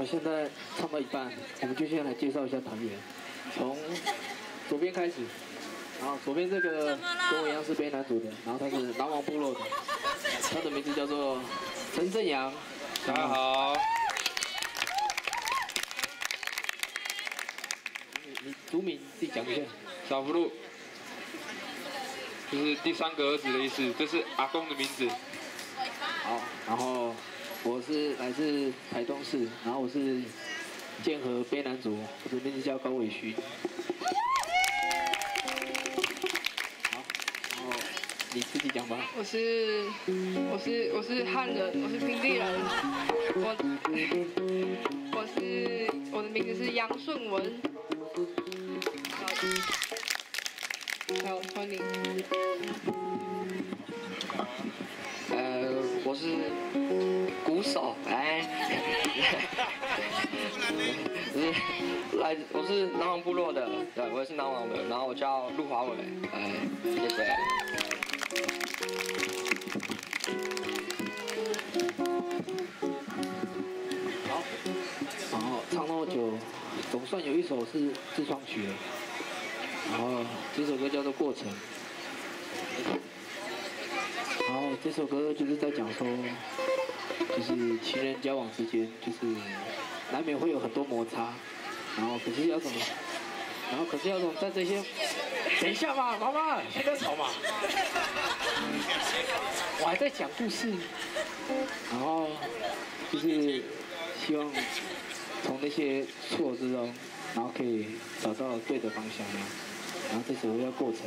现在唱到一半，我们就先来介绍一下团员，从左边开始。然后左边这个跟我一样是卑南族的，然后他是南王部落的，他的名字叫做陈正阳。 大家好。 你族名自己讲一下。 小福禄，就是第三个儿子的意思，这是阿公的名字。 好，然后我是来自台东市，然后我是建和卑南族，我的名字叫高伟勋。好，然后你自己讲吧。 我是汉人，我是平地人，我的名字是杨顺文。好，欢迎。 我是鼓手，我是南王部落的，对，我也是南王的，然后我叫陆华伟，谢谢。 好，然后唱那么久，总算有一首是自创曲了，然后这首歌叫做《过程》。然后这首歌就是在讲说，就是情人交往之间，就是难免会有很多摩擦，然后可是要怎么在这些，等一下嘛，妈妈，现在吵嘛，我还在讲故事，然后就是希望从那些错之中，然后可以找到对的方向，然后这首歌叫《过程》。